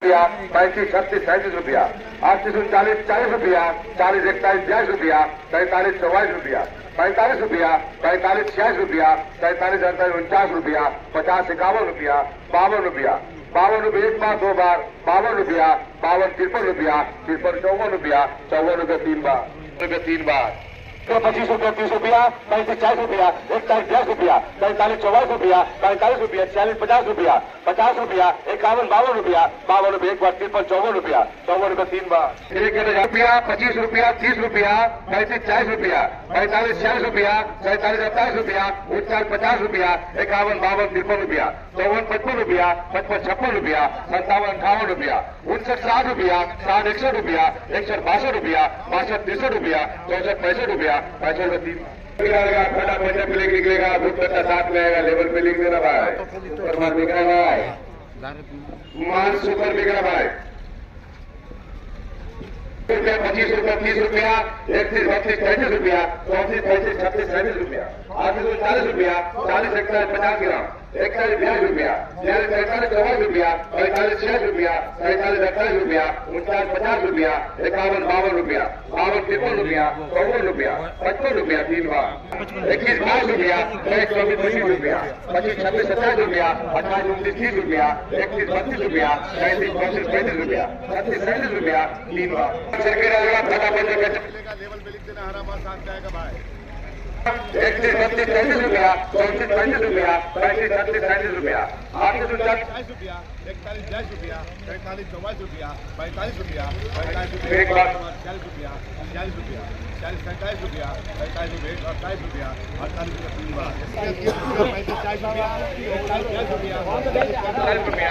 पैंतीस 36 37 रुपया, 38 39 40 रुपया, 40 41 42 रुपया, 43 44 रुपया, 45 रुपया, 45 46 रुपया, 43 48 49 रुपया, 50 51 रुपया, 52 रुपया, 52 रुपये एक बार 2 बार, 52 रुपया, 52 53 रुपया, 53 54 रुपया, 54 रुपये 3 बार, 25 रुपया 30 रुपया, 35 40 रुपया, 41 42 रुपया, 43 44 रुपया, 45 रुपया, 46 50 रुपया, 50 रुपया, 51 52 रुपया, 52 रुपये एक बार, 53 54 रुपया, 54 रुपये 3 बार, 1000 रुपया, 25 रुपया 30 रुपया, 35 40 रुपया, 45 46 रुपया, 47 28 रुपया, 49 50 रुपया, 51 52 53 रुपया, 54 55 रुपया, 55 56 रुपया, 57 58 रुपया, 59 60 रुपया, 60 61 रुपया, 61 62 रुपया, 62 63 रुपया, 64 65 रुपया, 65 रुपये 3 खड़ा पंजाब पे निकलेगा, दूध कट्टा साथ में आएगा, लेवल पे लिख देना भाई, सुपर माल बिक रहा भाई, माल सुपर बिक रहा भाई, 25 रुपया 30 रुपया, 31 32 33 रुपया, 34 35 36 37 रुपया, 38 40 रुपया, 40 41 50 ग्राम, 41 42 रुपया, 43 44 रुपया, 45 46 रुपया, 47 28 रुपया, 49 50 रुपया, 51 52 रुपया, 52 53 रुपया, 54 रुपया, 55 रुपया 3 बार, 21 22 रुपया, 23 24 25 रुपया, 25 26 27 रुपया, 28 29 30 रुपया, 31 32 रुपया, 33 34 35 रुपया, 37 37 रुपया 3 बार, लेवल पे लिख देना, हरा माल साथ जाएगा भाई, 31 32 33 रुपया, 34 35 रुपया, 35 36 37 रुपया, 38 40 रुपया, 41 42 रुपया, 43 44 रुपया, 45 रुपया, 45 रुपया, 40 रुपया, 40 रुपया, 40 47 रुपया, 45 रुपये 28 रुपया, 48 रुपया 3 बार, 35 40 रुपया, 40 रुपया, 40 रुपया,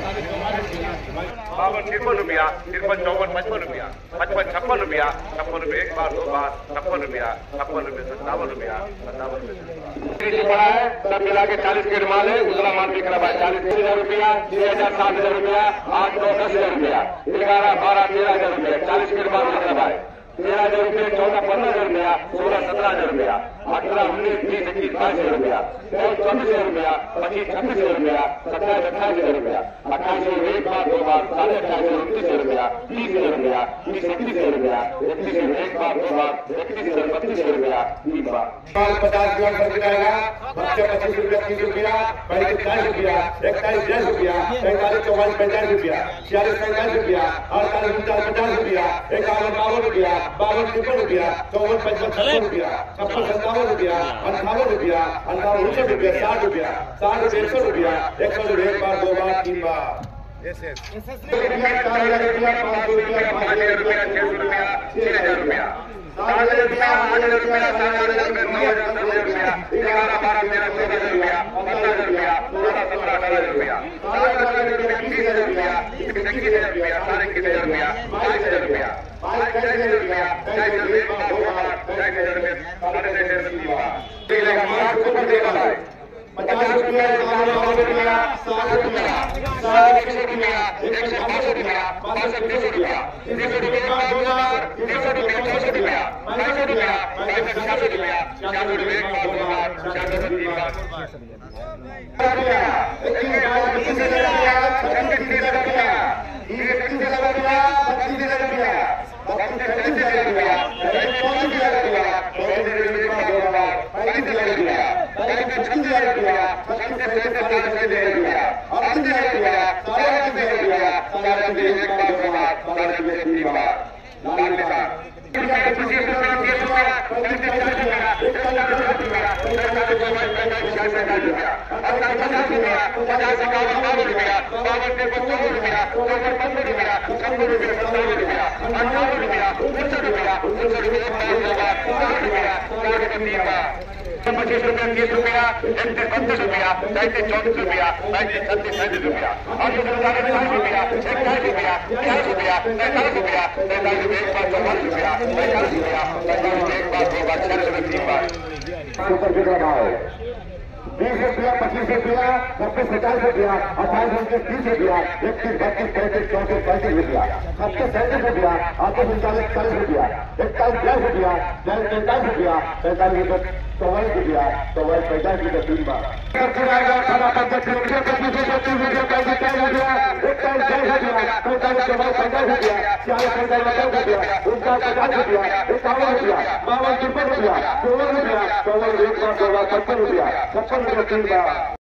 52 53 रुपया, 53 54 55 रुपया, 55 56 रुपया, 56 रुपये एक बार 2 बार, 56 रुपया, 56 रुपये 57 रुपया, 57 रुपये बड़ा है, सब मिला के 40 के माल है, उजला माल बिक रहा है 40,000 रुपया, 6,000 7,000 रुपया, 8 9 10,000 रुपया, 11 12 13,000 रुपया, 40 के माल बिक रहा है, 13,000 रुपया, 14 15,000 रुपया, 16 17,000 रुपया, 18 19 20 21 22,000 रुपया, 24,000 रुपया, 25 26,000 रुपया, 27 28,000 रुपया, 28,000 एक बार 2 बार, 28,500 29,000 रुपया, 30,000 रुपया, 30 31,000 रुपया, 31,000 एक बार 2 बार, 31,000 32,000 रुपया 3 बार, 50 ग्राम बच जाएगा, 25 रुपया 30 रुपया, 35 40 रुपया, 41 10 रुपया, 45 44 45 रुपया, 46 45 रुपया, 48 49 50 रुपया, 51 52 रुपया, 52 53 रुपया, 54 55 रुपया, 56 57 रुपया, 58 रुपया, 58 59 रुपया, 60 रुपया, 60 रुपये 100 रुपया, 100 रुपये एक बार 2 बार 3 बार, रुपया 4,000 रुपया, 500 रुपया, 5,000 रुपया, 600 रुपया, 6,000 रुपया, 7,000 रुपया, 8,000 रुपया, 7,000 रुपया, 9,000 10,000 रुपया, 11 12 13 14,000 रुपया, 15,000 रुपया, 16 17 18,000 रुपया, 18,000 रुपया, 30,000 रुपया, 21,000 रुपया, 21,000 रुपया, 22,000 रुपया, 22,000 रुपया, 22,000 एक बार 2 बार, 22,000 रुपया, 23,000 3 बार, देगा मार्क ऊपर देगा भाई, 50 रुपया, 100 रुपया, 60 रुपया, 100 रुपया, 150 रुपया, 500 रुपया, 300 रुपया, 2 बार, 300 रुपया, 400 रुपया, 500 रुपया, 500 रुपया, 400 रुपया, एक बार 2 बार, 400 रुपया 3 बार, 1,000 रुपया, 25,000 रुपया, 36,000 रुपया, 36,000 रुपया, 25,000 रुपया, 35,000 रुपया, 35,000 रुपया, 35,000 रुपया, 35,000 रुपया, 36,000 रुपया, 37,000 रुपया, 38,000 रुपया, 40,000 रुपया, 40,000 एक बार 2 बार, 40,000 3 बार, लाल निशान, 25 रुपया 30 रुपया, 35,000 रुपया, 41,000 रुपया, 45,000 रुपया, 50 रुपया, 50 51 रुपया, 52 53 रुपया, 54 रुपया, 56 रुपया, 57 रुपया, 58 रुपया, 59 रुपया, 59 रुपया एक बार 2 बार, 60 रुपया, 60 3 बार, 25 रुपया 30 रुपया, 31 32 रुपया, 33 34 रुपया, 35 36 37 रुपया, 38 40 रुपया, 41 रुपया, 40 रुपया, 43 रुपया, 43 रुपया एक बार 44 रुपया, 45 रुपया, 45 रुपया एक बार 2 बार, 40 रुपया 3 बार, सुपर बिक रहा है, 20 रुपया 25 रुपया, 26 50 रुपया, 28 29 30 रुपया, 31 32 33 34 35 रुपया, 37 37 रुपया, 38 39 40 रुपया, 41 42 रुपया, 43 रुपया, 45 रुपया ₹44, ₹45 3 बार। ₹50, ₹52, ₹53, ₹54, ₹55, ₹3 बार।